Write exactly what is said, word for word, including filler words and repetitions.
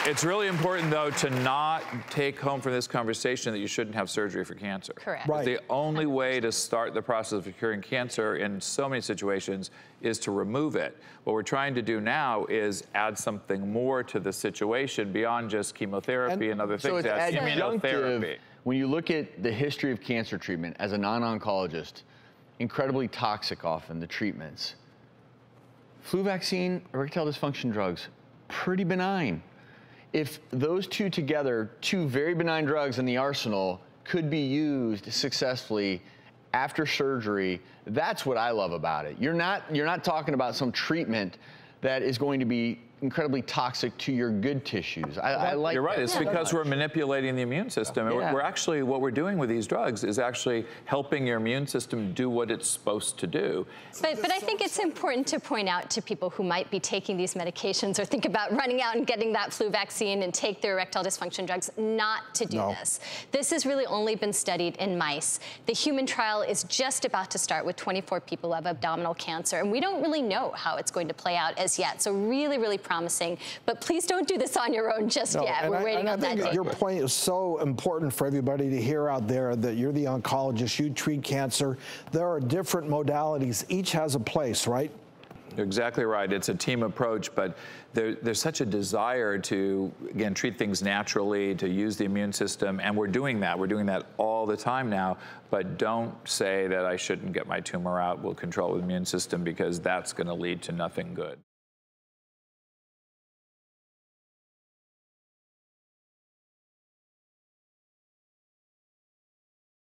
It's really important, though, to not take home from this conversation that you shouldn't have surgery for cancer. Correct. Right. The only way to start the process of curing cancer in so many situations is to remove it. What we're trying to do now is add something more to the situation beyond just chemotherapy and, and other things. So it's That's adjunctive. immunotherapy. When you look at the history of cancer treatment as a non-oncologist, incredibly toxic often, the treatments. Flu vaccine, erectile dysfunction drugs, pretty benign. If those two together, two very benign drugs in the arsenal, could be used successfully after surgery, that's what I love about it. You're not, you're not talking about some treatment that is going to be incredibly toxic to your good tissues. I, I like You're right. that It's so because much. we're manipulating the immune system. And Yeah. we're, we're actually, what we're doing with these drugs is actually helping your immune system do what it's supposed to do. But, but I think it's important to point out to people who might be taking these medications or think about running out and getting that flu vaccine and take their erectile dysfunction drugs, not to do No. this. This has really only been studied in mice. The human trial is just about to start with twenty-four people who have abdominal cancer, and we don't really know how it's going to play out as yet. So really, really promising. But please don't do this on your own just No, yet. and We're I, waiting and on I think that your data. point is so important for everybody to hear out there, that you're the oncologist, you treat cancer. There are different modalities. Each has a place, right? You're exactly right. It's a team approach, but there, there's such a desire to, again, treat things naturally, to use the immune system, and we're doing that. We're doing that all the time now, but don't say that I shouldn't get my tumor out, we'll control the immune system, because that's going to lead to nothing good.